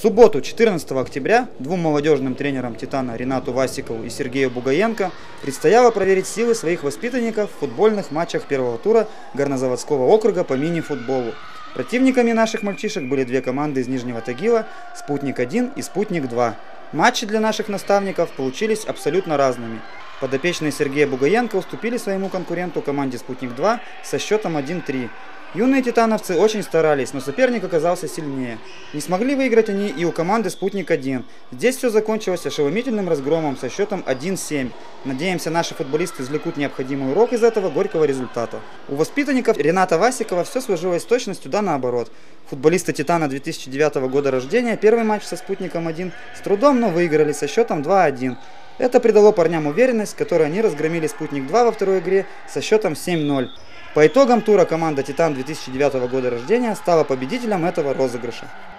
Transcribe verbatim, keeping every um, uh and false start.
субботу, четырнадцатого октября, двум молодежным тренерам «Титана» Ринату Васикову и Сергею Бугаенко предстояло проверить силы своих воспитанников в футбольных матчах первого тура Горнозаводского округа по мини-футболу. Противниками наших мальчишек были две команды из Нижнего Тагила – «Спутник один» и «Спутник два». Матчи для наших наставников получились абсолютно разными. Подопечные Сергея Бугаенко уступили своему конкуренту команде «Спутник два» со счетом один-три. Юные титановцы очень старались, но соперник оказался сильнее. Не смогли выиграть они и у команды «Спутник один». Здесь все закончилось ошеломительным разгромом со счетом один-семь. Надеемся, наши футболисты извлекут необходимый урок из этого горького результата. У воспитанников Рината Васикова все сложилось с точностью да наоборот. Футболисты «Титана» две тысячи девятого года рождения первый матч со «Спутником один» с трудом, но выиграли со счетом два-один. Это придало парням уверенность, которой они разгромили «Спутник два» во второй игре со счетом семь-ноль. По итогам тура команда «Титан» две тысячи девятого года рождения стала победителем этого розыгрыша.